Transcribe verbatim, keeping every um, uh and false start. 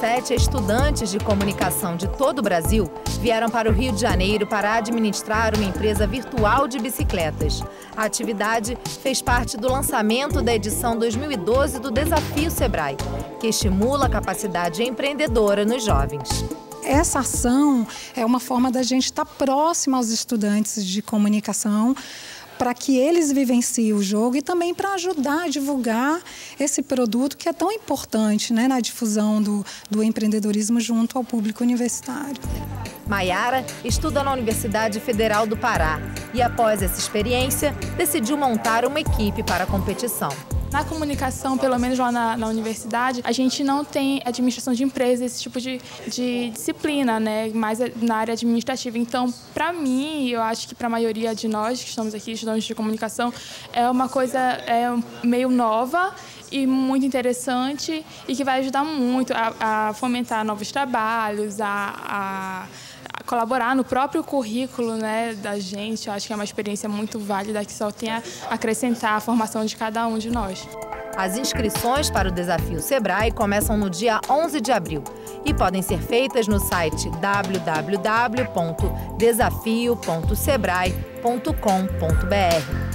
dezessete estudantes de comunicação de todo o Brasil vieram para o Rio de Janeiro para administrar uma empresa virtual de bicicletas. A atividade fez parte do lançamento da edição dois mil e doze do Desafio Sebrae, que estimula a capacidade empreendedora nos jovens. Essa ação é uma forma da gente estar próximo aos estudantes de comunicação, para que eles vivenciem o jogo e também para ajudar a divulgar esse produto que é tão importante, né, na difusão do, do empreendedorismo junto ao público universitário. Maiara estuda na Universidade Federal do Pará e, após essa experiência, decidiu montar uma equipe para a competição. Na comunicação, pelo menos lá na, na universidade, a gente não tem administração de empresas, esse tipo de, de disciplina, né? Mais na área administrativa. Então, para mim, eu acho que para a maioria de nós que estamos aqui, estudantes de comunicação, é uma coisa é, meio nova e muito interessante e que vai ajudar muito a, a fomentar novos trabalhos, a, a colaborar no próprio currículo, né, da gente. Eu acho que é uma experiência muito válida que só tem a acrescentar a formação de cada um de nós. As inscrições para o Desafio Sebrae começam no dia onze de abril e podem ser feitas no site w w w ponto desafio ponto sebrae ponto com ponto b r.